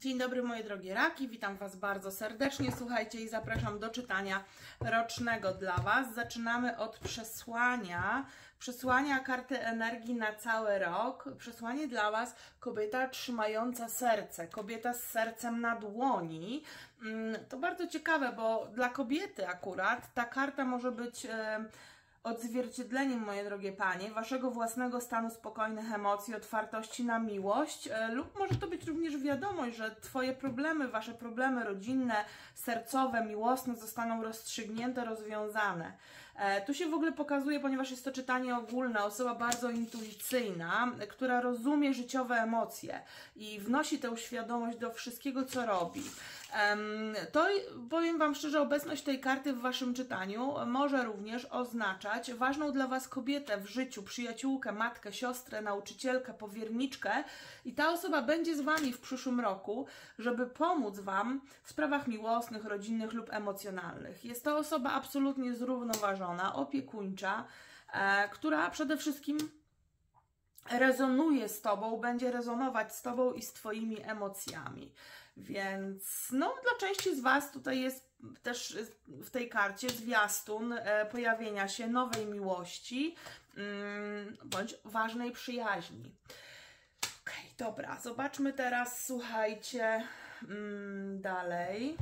Dzień dobry moje drogie raki, witam Was bardzo serdecznie, słuchajcie, i zapraszam do czytania rocznego dla Was. Zaczynamy od przesłania karty energii na cały rok. Przesłanie dla Was: kobieta trzymająca serce, kobieta z sercem na dłoni. To bardzo ciekawe, bo dla kobiety akurat ta karta może być odzwierciedleniem, moje drogie panie, waszego własnego stanu spokojnych emocji, otwartości na miłość, lub może to być również wiadomość, że twoje problemy, wasze problemy rodzinne, sercowe, miłosne zostaną rozstrzygnięte, rozwiązane. Tu się w ogóle pokazuje, ponieważ jest to czytanie ogólne, osoba bardzo intuicyjna, która rozumie życiowe emocje i wnosi tę świadomość do wszystkiego, co robi. To, powiem Wam szczerze, obecność tej karty w Waszym czytaniu może również oznaczać ważną dla Was kobietę w życiu, przyjaciółkę, matkę, siostrę, nauczycielkę, powierniczkę, i ta osoba będzie z Wami w przyszłym roku, żeby pomóc Wam w sprawach miłosnych, rodzinnych lub emocjonalnych. Jest to osoba absolutnie zrównoważona, opiekuńcza, która przede wszystkim rezonuje z Tobą, będzie rezonować z Tobą i z Twoimi emocjami. Więc no, dla części z Was tutaj jest też w tej karcie zwiastun pojawienia się nowej miłości bądź ważnej przyjaźni. Okej, dobra, zobaczmy teraz, słuchajcie, dalej.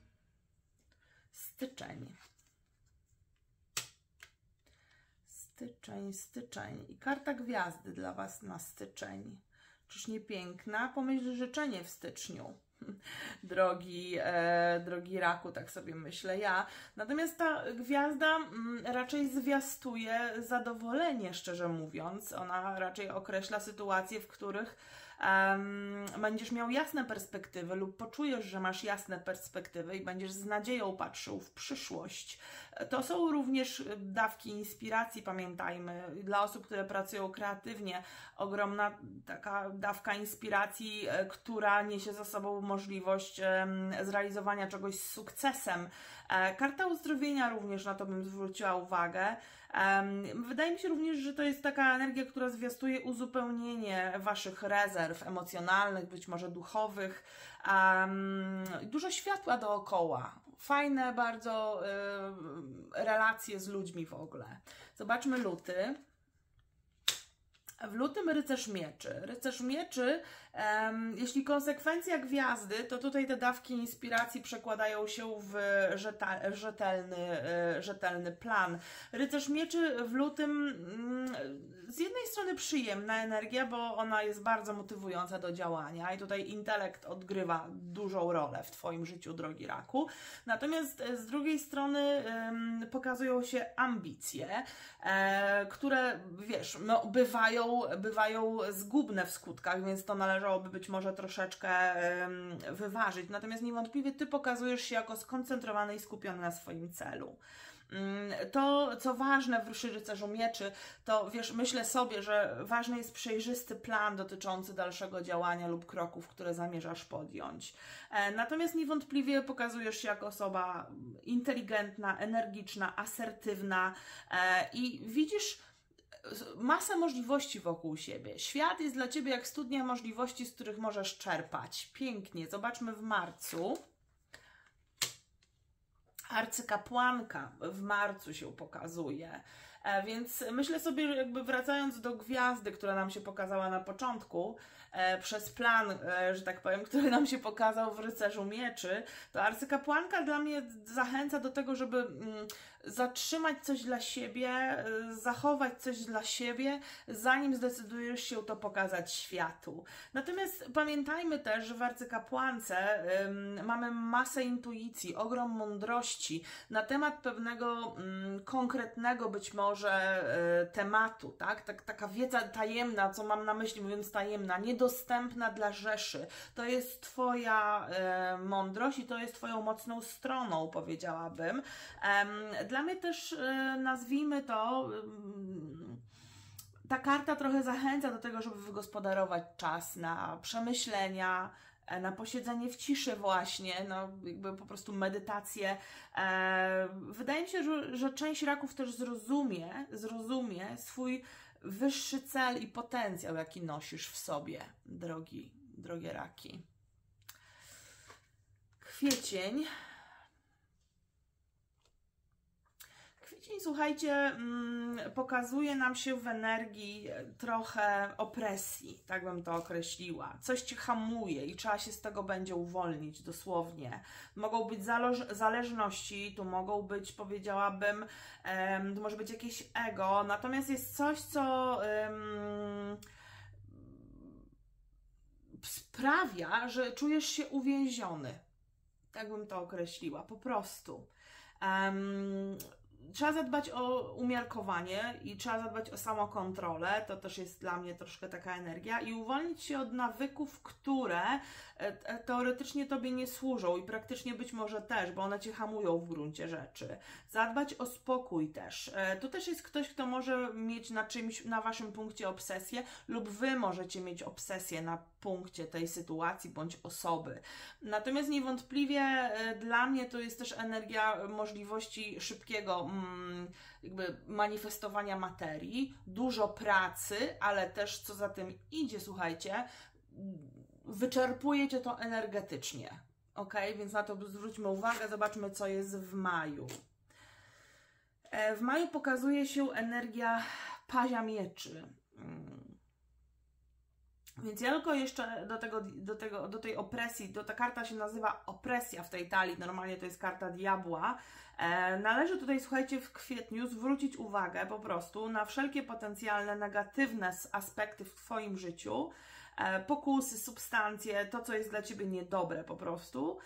Styczeń. Styczeń. I karta gwiazdy dla Was na styczeń. Czyż nie piękna? Pomyśl życzenie w styczniu. Drogi raku, tak sobie myślę ja. Natomiast ta gwiazda raczej zwiastuje zadowolenie, szczerze mówiąc. Ona raczej określa sytuacje, w których będziesz miał jasne perspektywy lub poczujesz, że masz jasne perspektywy i będziesz z nadzieją patrzył w przyszłość. To są również dawki inspiracji, pamiętajmy, dla osób, które pracują kreatywnie. Ogromna taka dawka inspiracji, która niesie za sobą możliwość zrealizowania czegoś z sukcesem. Karta uzdrowienia również, na to bym zwróciła uwagę. Wydaje mi się również, że to jest taka energia, która zwiastuje uzupełnienie Waszych rezerw emocjonalnych, być może duchowych. Dużo światła dookoła. Fajne bardzo relacje z ludźmi w ogóle. Zobaczmy luty. W lutym rycerz mieczy. Rycerz mieczy, jeśli konsekwencja gwiazdy, to tutaj te dawki inspiracji przekładają się w rzetelny plan. Rycerz mieczy w lutym z jednej strony przyjemna energia, bo ona jest bardzo motywująca do działania i tutaj intelekt odgrywa dużą rolę w Twoim życiu, drogi raku. Natomiast z drugiej strony pokazują się ambicje, które, wiesz, no, bywają zgubne w skutkach, więc to należałoby być może troszeczkę wyważyć. Natomiast niewątpliwie Ty pokazujesz się jako skoncentrowany i skupiony na swoim celu. To, co ważne w rycerzu mieczy, to wiesz, myślę sobie, że ważny jest przejrzysty plan dotyczący dalszego działania lub kroków, które zamierzasz podjąć. Natomiast niewątpliwie pokazujesz się jako osoba inteligentna, energiczna, asertywna i widzisz masę możliwości wokół siebie. Świat jest dla Ciebie jak studnia możliwości, z których możesz czerpać. Pięknie. Zobaczmy w marcu. Arcykapłanka w marcu się pokazuje. Więc myślę sobie, że jakby wracając do gwiazdy, która nam się pokazała na początku, przez plan, że tak powiem, który nam się pokazał w rycerzu mieczy, to arcykapłanka dla mnie zachęca do tego, żeby zatrzymać coś dla siebie, zachować coś dla siebie, zanim zdecydujesz się to pokazać światu. Natomiast pamiętajmy też, że w arcykapłance mamy masę intuicji, ogrom mądrości na temat pewnego konkretnego być może tematu, tak? Taka wiedza tajemna, co mam na myśli mówiąc tajemna, niedostępna dla rzeszy. To jest Twoja mądrość i to jest Twoją mocną stroną, powiedziałabym. Dla mnie też, nazwijmy to, ta karta trochę zachęca do tego, żeby wygospodarować czas na przemyślenia, na posiedzenie w ciszy właśnie, no jakby po prostu medytację. Wydaje mi się, że część raków też zrozumie swój wyższy cel i potencjał, jaki nosisz w sobie, drogie raki. Kwiecień. Kwiecień, słuchajcie, pokazuje nam się w energii trochę opresji, tak bym to określiła. Coś Cię hamuje i trzeba się z tego będzie uwolnić, dosłownie. Mogą być zależności, tu mogą być, powiedziałabym, tu może być jakieś ego, natomiast jest coś, co sprawia, że czujesz się uwięziony. Tak bym to określiła, po prostu. Trzeba zadbać o umiarkowanie i trzeba zadbać o samokontrolę, to też jest dla mnie troszkę taka energia, i uwolnić się od nawyków, które teoretycznie Tobie nie służą i praktycznie być może też, bo one Cię hamują w gruncie rzeczy. Zadbać o spokój też. Tu też jest ktoś, kto może mieć na czymś, na Waszym punkcie obsesję, lub Wy możecie mieć obsesję na punkcie tej sytuacji bądź osoby. Natomiast niewątpliwie dla mnie to jest też energia możliwości szybkiego jakby manifestowania materii, dużo pracy, ale też co za tym idzie, słuchajcie, wyczerpuje Cię to energetycznie. Ok? Więc na to zwróćmy uwagę, zobaczmy, co jest w maju. W maju pokazuje się energia pazia mieczy. Więc ja tylko jeszcze do tej opresji, ta karta się nazywa opresja w tej talii, normalnie to jest karta diabła. Należy tutaj, słuchajcie, w kwietniu zwrócić uwagę po prostu na wszelkie potencjalne negatywne aspekty w Twoim życiu, pokusy, substancje, to, co jest dla Ciebie niedobre po prostu.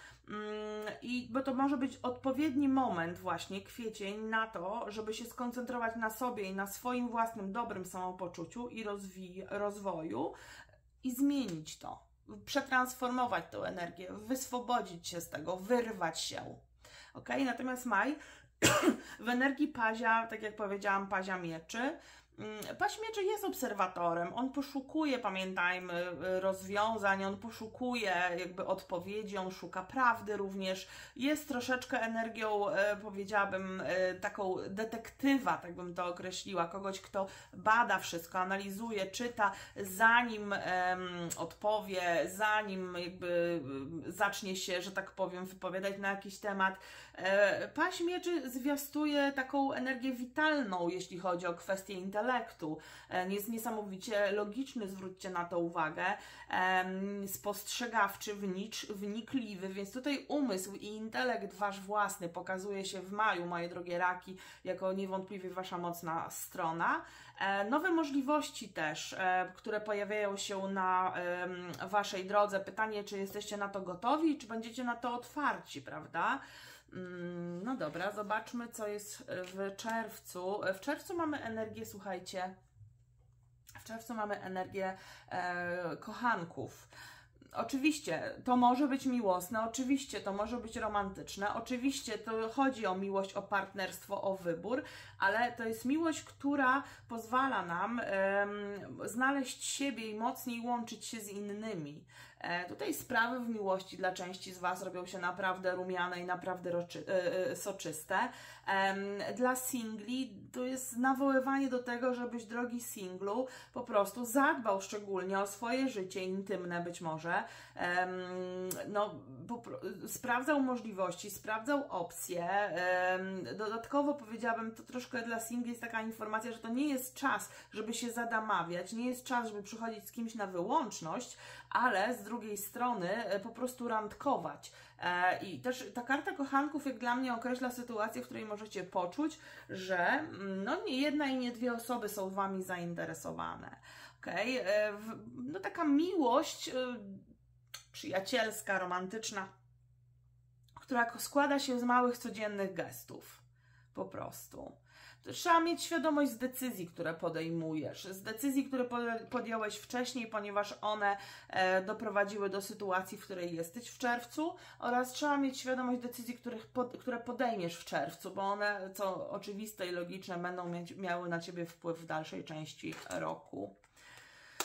Bo to może być odpowiedni moment właśnie, kwiecień, na to, żeby się skoncentrować na sobie i na swoim własnym dobrym samopoczuciu i rozwoju i zmienić to, przetransformować tę energię, wyswobodzić się z tego, wyrwać się. Ok? Natomiast maj w energii pazia, tak jak powiedziałam, pazia mieczy. Paź mieczy jest obserwatorem, on poszukuje, pamiętajmy, rozwiązań, on poszukuje jakby odpowiedzi, on szuka prawdy również, jest troszeczkę energią, powiedziałabym, taką detektywa, tak bym to określiła, kogoś, kto bada wszystko, analizuje, czyta, zanim odpowie, zanim jakby zacznie się, że tak powiem, wypowiadać na jakiś temat. Paź mieczy zwiastuje taką energię witalną, jeśli chodzi o kwestie intelektu. Jest niesamowicie logiczny, zwróćcie na to uwagę, spostrzegawczy, wnikliwy, więc tutaj umysł i intelekt Wasz własny pokazuje się w maju, moje drogie raki, jako niewątpliwie Wasza mocna strona. Nowe możliwości też, które pojawiają się na Waszej drodze. Pytanie, czy jesteście na to gotowi, czy będziecie na to otwarci, prawda? No dobra, zobaczmy, co jest w czerwcu. W czerwcu mamy energię, słuchajcie, w czerwcu mamy energię kochanków. Oczywiście to może być miłosne, oczywiście to może być romantyczne, oczywiście to chodzi o miłość, o partnerstwo, o wybór, ale to jest miłość, która pozwala nam znaleźć siebie i mocniej łączyć się z innymi. Tutaj sprawy w miłości dla części z Was robią się naprawdę rumiane i naprawdę soczyste. Dla singli to jest nawoływanie do tego, żebyś, drogi singlu, po prostu zadbał szczególnie o swoje życie intymne być może, sprawdzał możliwości, sprawdzał opcje. Dodatkowo powiedziałabym, to troszkę dla singli jest taka informacja, że to nie jest czas, żeby się zadamawiać, nie jest czas, żeby przychodzić z kimś na wyłączność, ale z drugiej strony po prostu randkować. I też ta karta kochanków, jak dla mnie, określa sytuację, w której możecie poczuć, że no nie jedna i nie dwie osoby są Wami zainteresowane. Okay? No taka miłość przyjacielska, romantyczna, która składa się z małych, codziennych gestów. Po prostu. Trzeba mieć świadomość z decyzji, które podejmujesz, z decyzji, które podjąłeś wcześniej, ponieważ one doprowadziły do sytuacji, w której jesteś w czerwcu, oraz trzeba mieć świadomość decyzji, które podejmiesz w czerwcu, bo one, co oczywiste i logiczne, będą miały na Ciebie wpływ w dalszej części roku.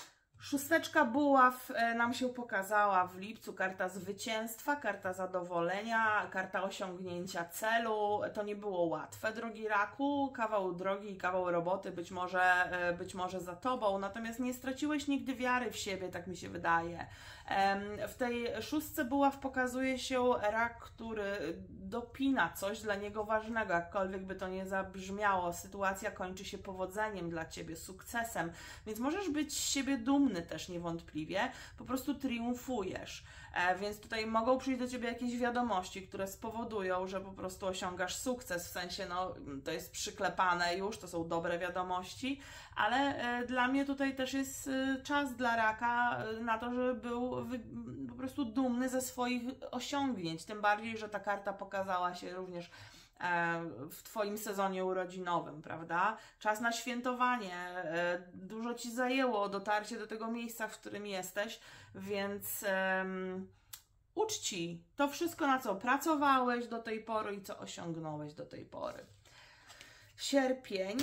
Szósteczka buław nam się pokazała w lipcu, karta zwycięstwa, karta zadowolenia, karta osiągnięcia celu. To nie było łatwe, drogi raku, kawał drogi i kawał roboty być może za tobą, natomiast nie straciłeś nigdy wiary w siebie, tak mi się wydaje. W tej szóstce buław pokazuje się rak, który dopina coś dla niego ważnego, jakkolwiek by to nie zabrzmiało. Sytuacja kończy się powodzeniem dla ciebie, sukcesem, więc możesz być z siebie dumny też niewątpliwie, po prostu triumfujesz. Więc tutaj mogą przyjść do ciebie jakieś wiadomości, które spowodują, że po prostu osiągasz sukces, w sensie, no, to jest przyklepane już, to są dobre wiadomości, ale dla mnie tutaj też jest czas dla raka na to, żeby był po prostu dumny ze swoich osiągnięć, tym bardziej, że ta karta pokazała się również w twoim sezonie urodzinowym, prawda? Czas na świętowanie, dużo ci zajęło dotarcie do tego miejsca, w którym jesteś, więc uczci to wszystko, na co pracowałeś do tej pory i co osiągnąłeś do tej pory. Sierpień.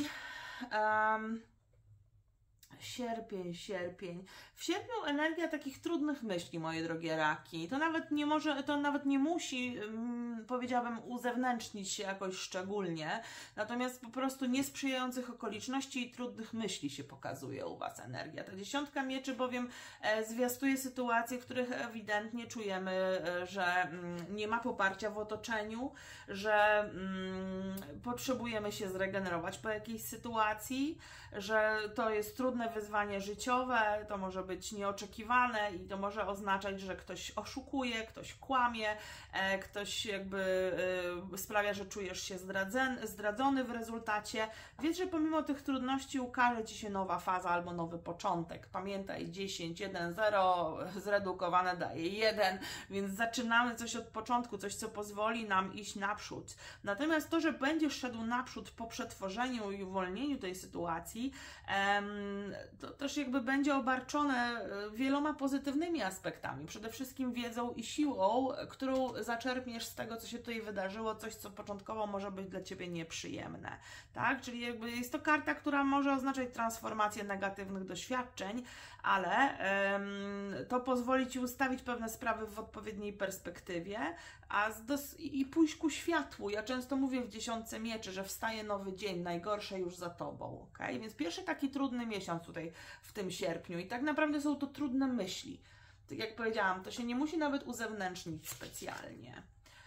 Sierpień. W sierpniu energia takich trudnych myśli, moje drogie raki. To nawet nie musi, powiedziałabym, uzewnętrznić się jakoś szczególnie, natomiast po prostu niesprzyjających okoliczności i trudnych myśli się pokazuje u was energia. Ta 10 mieczy bowiem zwiastuje sytuacje, w których ewidentnie czujemy, że nie ma poparcia w otoczeniu, że potrzebujemy się zregenerować po jakiejś sytuacji, że to jest trudne wyzwanie życiowe, to może być nieoczekiwane i to może oznaczać, że ktoś oszukuje, ktoś kłamie, ktoś jakby sprawia, że czujesz się zdradzony w rezultacie. Wiedz, że pomimo tych trudności ukaże ci się nowa faza albo nowy początek. Pamiętaj, 10, 1, 0 zredukowane daje 1, więc zaczynamy coś od początku, coś, co pozwoli nam iść naprzód. Natomiast to, że będziesz szedł naprzód po przetworzeniu i uwolnieniu tej sytuacji, to też jakby będzie obarczone wieloma pozytywnymi aspektami. Przede wszystkim wiedzą i siłą, którą zaczerpniesz z tego, co się tutaj wydarzyło, coś, co początkowo może być dla ciebie nieprzyjemne. Tak? Czyli jakby jest to karta, która może oznaczać transformację negatywnych doświadczeń, ale to pozwoli ci ustawić pewne sprawy w odpowiedniej perspektywie i pójść ku światłu. Ja często mówię w 10 mieczy, że wstaje nowy dzień, najgorsze już za tobą. Okay? Więc pierwszy taki trudny miesiąc tutaj w tym sierpniu i tak naprawdę są to trudne myśli. Tak jak powiedziałam, to się nie musi nawet uzewnętrznić specjalnie.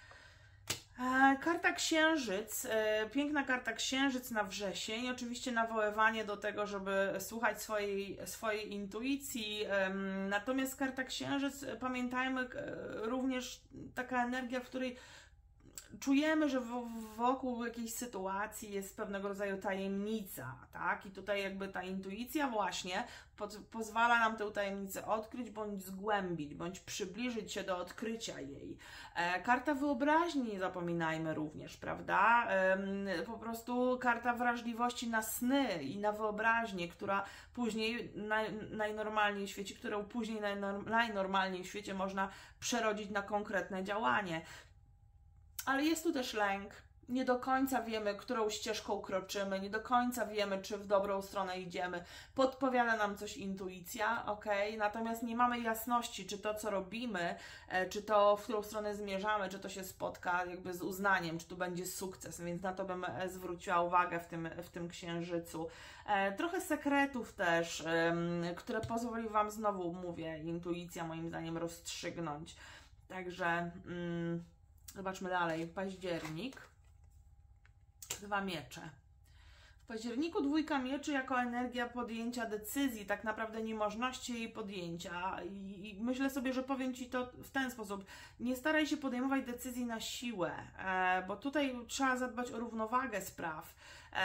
Karta Księżyc, piękna karta Księżyc na wrzesień, oczywiście nawoływanie do tego, żeby słuchać swojej intuicji, natomiast karta Księżyc, pamiętajmy, również taka energia, w której czujemy, że wokół jakiejś sytuacji jest pewnego rodzaju tajemnica, tak? I tutaj jakby ta intuicja właśnie pozwala nam tę tajemnicę odkryć, bądź zgłębić, bądź przybliżyć się do odkrycia jej. Karta wyobraźni nie zapominajmy również, prawda? Po prostu karta wrażliwości na sny i na wyobraźnię, która później najnormalniej w świecie, którą później najnormalniej w świecie można przerodzić na konkretne działanie. Ale jest tu też lęk. Nie do końca wiemy, którą ścieżką kroczymy, nie do końca wiemy, czy w dobrą stronę idziemy. Podpowiada nam coś intuicja, ok? Natomiast nie mamy jasności, czy to, co robimy, czy to, w którą stronę zmierzamy, czy to się spotka jakby z uznaniem, czy tu będzie sukces, więc na to bym zwróciła uwagę w tym księżycu. Trochę sekretów też, które pozwoli wam, znowu mówię, intuicja moim zdaniem rozstrzygnąć. Także zobaczmy dalej. Październik. 2 miecze. W październiku 2 mieczy jako energia podjęcia decyzji, tak naprawdę niemożności jej podjęcia. I myślę sobie, że powiem ci to w ten sposób. Nie staraj się podejmować decyzji na siłę, bo tutaj trzeba zadbać o równowagę spraw.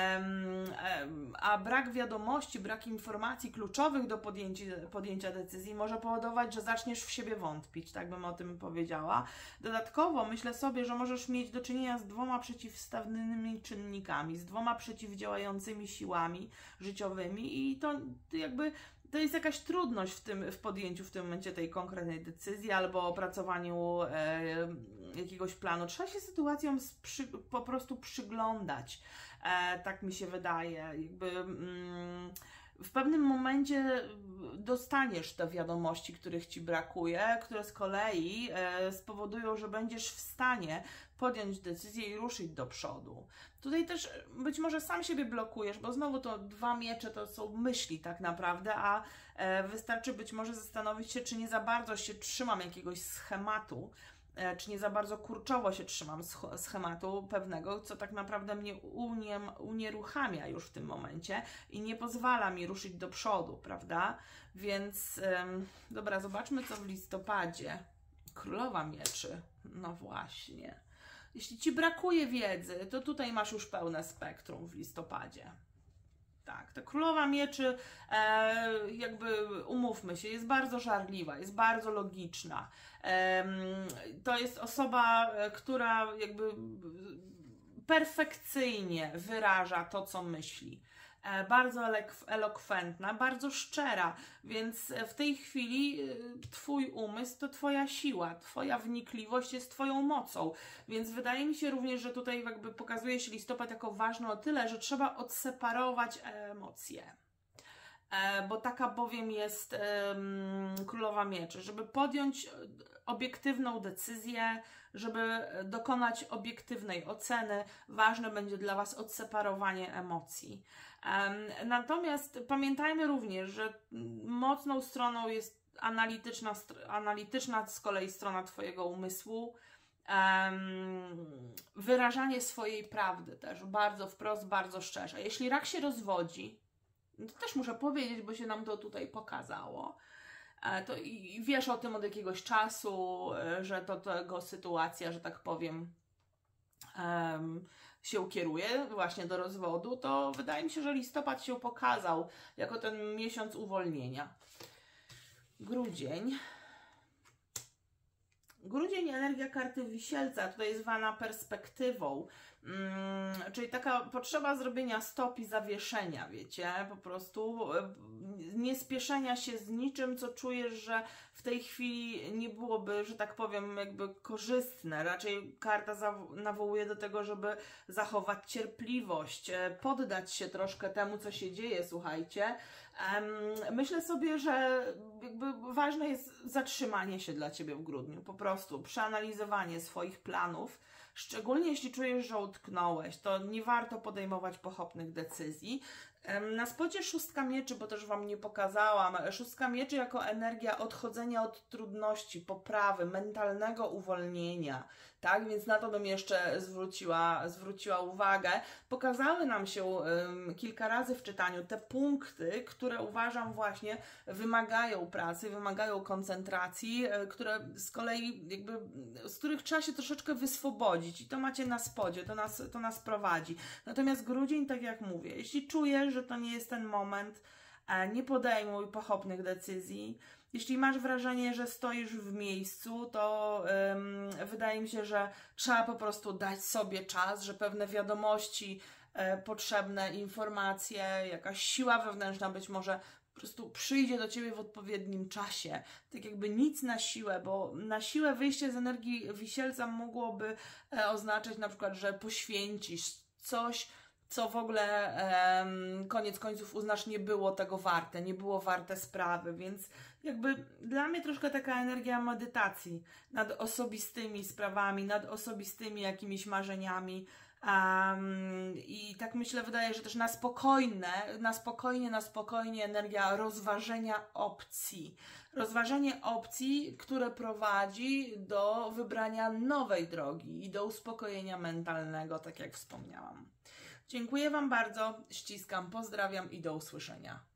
A brak wiadomości, brak informacji kluczowych do podjęcia decyzji może powodować, że zaczniesz w siebie wątpić, tak bym o tym powiedziała. Dodatkowo myślę sobie, że możesz mieć do czynienia z 2 przeciwstawnymi czynnikami, z 2 przeciwdziałającymi siłami życiowymi i to jakby to jest jakaś trudność w podjęciu w tym momencie tej konkretnej decyzji albo opracowaniu jakiegoś planu. Trzeba się sytuacjom po prostu przyglądać. Tak mi się wydaje. Jakby w pewnym momencie dostaniesz te wiadomości, których Ci brakuje, które z kolei spowodują, że będziesz w stanie podjąć decyzję i ruszyć do przodu. Tutaj też być może sam siebie blokujesz, bo znowu to 2 miecze to są myśli tak naprawdę, a wystarczy być może zastanowić się, czy nie za bardzo się trzymam jakiegoś schematu, czy nie za bardzo kurczowo się trzymam schematu pewnego, co tak naprawdę mnie unieruchamia już w tym momencie i nie pozwala mi ruszyć do przodu, prawda? Więc dobra, zobaczmy co w listopadzie. Królowa Mieczy, no właśnie. Jeśli Ci brakuje wiedzy, to tutaj masz już pełne spektrum w listopadzie. Tak, ta Królowa Mieczy, jakby umówmy się, jest bardzo żarliwa, jest bardzo logiczna. To jest osoba, która jakby perfekcyjnie wyraża to, co myśli. Bardzo elokwentna, bardzo szczera, więc w tej chwili Twój umysł to Twoja siła, Twoja wnikliwość jest Twoją mocą, więc wydaje mi się również, że tutaj jakby pokazuje się listopad jako ważny o tyle, że trzeba odseparować emocje. Bo taka bowiem jest Królowa Mieczy, żeby podjąć obiektywną decyzję, żeby dokonać obiektywnej oceny, ważne będzie dla Was odseparowanie emocji. Natomiast pamiętajmy również, że mocną stroną jest analityczna z kolei strona Twojego umysłu, wyrażanie swojej prawdy też, bardzo wprost, bardzo szczerze. Jeśli rak się rozwodzi, to też muszę powiedzieć, bo się nam to tutaj pokazało, to i wiesz o tym od jakiegoś czasu, że to tego sytuacja, że tak powiem, się kieruje właśnie do rozwodu, to wydaje mi się, że listopad się pokazał jako ten miesiąc uwolnienia. Grudzień. Grudzień, energia karty Wisielca, tutaj zwana perspektywą, czyli taka potrzeba zrobienia stop i zawieszenia, wiecie, po prostu nie spieszenia się z niczym, co czujesz, że w tej chwili nie byłoby, że tak powiem, jakby korzystne. Raczej karta nawołuje do tego, żeby zachować cierpliwość, poddać się troszkę temu, co się dzieje, słuchajcie. Myślę sobie, że jakby ważne jest zatrzymanie się dla Ciebie w grudniu, po prostu przeanalizowanie swoich planów, szczególnie jeśli czujesz, że utknąłeś, to nie warto podejmować pochopnych decyzji. Na spodzie 6 mieczy, bo też Wam nie pokazałam, 6 mieczy jako energia odchodzenia od trudności, poprawy, mentalnego uwolnienia, tak? Więc na to bym jeszcze zwróciła uwagę. Pokazały nam się kilka razy w czytaniu te punkty, które uważam właśnie wymagają pracy, wymagają koncentracji, które z kolei jakby, z których trzeba się troszeczkę wyswobodzić i to macie na spodzie, to nas prowadzi. Natomiast grudzień, tak jak mówię, jeśli czujesz, że to nie jest ten moment, nie podejmuj pochopnych decyzji. Jeśli masz wrażenie, że stoisz w miejscu, to wydaje mi się, że trzeba po prostu dać sobie czas, że pewne wiadomości, potrzebne informacje, jakaś siła wewnętrzna być może po prostu przyjdzie do Ciebie w odpowiednim czasie. Tak jakby nic na siłę, bo na siłę wyjście z energii Wisielca mogłoby oznaczać na przykład, że poświęcisz coś, co w ogóle koniec końców uznasz nie było tego warte, nie było warte sprawy, więc jakby dla mnie troszkę taka energia medytacji nad osobistymi sprawami, nad osobistymi jakimiś marzeniami i tak myślę, wydaje, że też na spokojnie energia rozważenia opcji. Rozważenie opcji, które prowadzi do wybrania nowej drogi i do uspokojenia mentalnego, tak jak wspomniałam. Dziękuję Wam bardzo, ściskam, pozdrawiam i do usłyszenia.